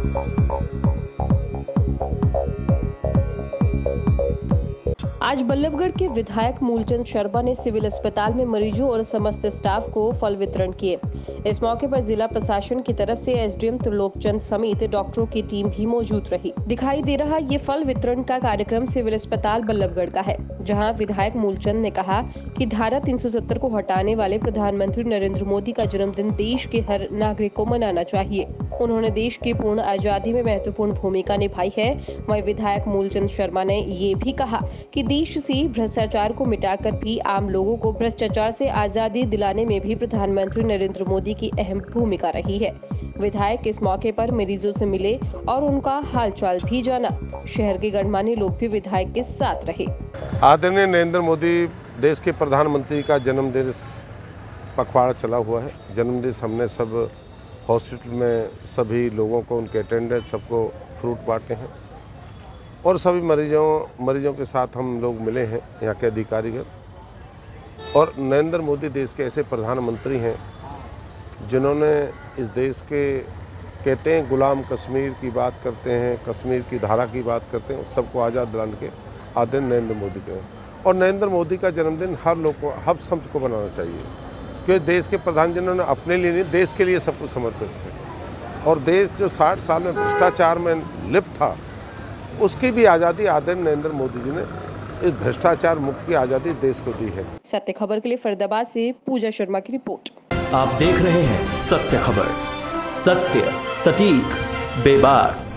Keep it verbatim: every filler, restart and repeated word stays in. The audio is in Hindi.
आज बल्लभगढ़ के विधायक मूलचंद शर्मा ने सिविल अस्पताल में मरीजों और समस्त स्टाफ को फल वितरण किए। इस मौके पर जिला प्रशासन की तरफ से एसडीएम त्रिलोकचंद समेत डॉक्टरों की टीम भी मौजूद रही। दिखाई दे रहा ये फल वितरण का कार्यक्रम सिविल अस्पताल बल्लभगढ़ का है, जहां विधायक मूलचंद ने कहा कि धारा तीन सौ सत्तर को हटाने वाले प्रधानमंत्री नरेंद्र मोदी का जन्मदिन देश के हर नागरिक को मनाना चाहिए। उन्होंने देश की पूर्ण आजादी में महत्वपूर्ण भूमिका निभाई है। वहीं विधायक मूलचंद शर्मा ने ये भी कहा कि देश से भ्रष्टाचार को मिटाकर भी आम लोगों को भ्रष्टाचार से आजादी दिलाने में भी प्रधानमंत्री नरेंद्र मोदी की अहम भूमिका रही है। विधायक इस मौके पर मरीजों से मिले और उनका हालचाल भी जाना। शहर के गणमान्य लोग भी विधायक के साथ रहे। आदरणीय नरेंद्र मोदी देश के प्रधानमंत्री का जन्मदिन पखवाड़ा चला हुआ है। जन्मदिन हमने सब हॉस्पिटल में सभी लोगों को, उनके अटेंडेंट सबको फ्रूट बांटे हैं और सभी मरीजों मरीजों के साथ हम लोग मिले हैं, यहाँ के अधिकारीगण। और नरेंद्र मोदी देश के ऐसे प्रधानमंत्री हैं जिन्होंने इस देश के, कहते हैं गुलाम कश्मीर की बात करते हैं, कश्मीर की धारा की बात करते हैं, सबको आज़ाद दिलाने के आदरणीय नरेंद्र मोदी के। और नरेंद्र मोदी का जन्मदिन हर लोग को, हर संत को बनाना चाहिए, क्योंकि देश के प्रधान जिन्होंने अपने लिए नहीं, देश के लिए सब कुछ समर्पित है। और देश जो साठ साल में भ्रष्टाचार में लिप्त था, उसकी भी आज़ादी आदरणीय नरेंद्र मोदी जी ने इस भ्रष्टाचार मुक्त की आज़ादी देश को दी है। सत्य खबर के लिए फरीदाबाद से पूजा शर्मा की रिपोर्ट। आप देख रहे हैं सत्य खबर, सत्य सटीक बेबाक।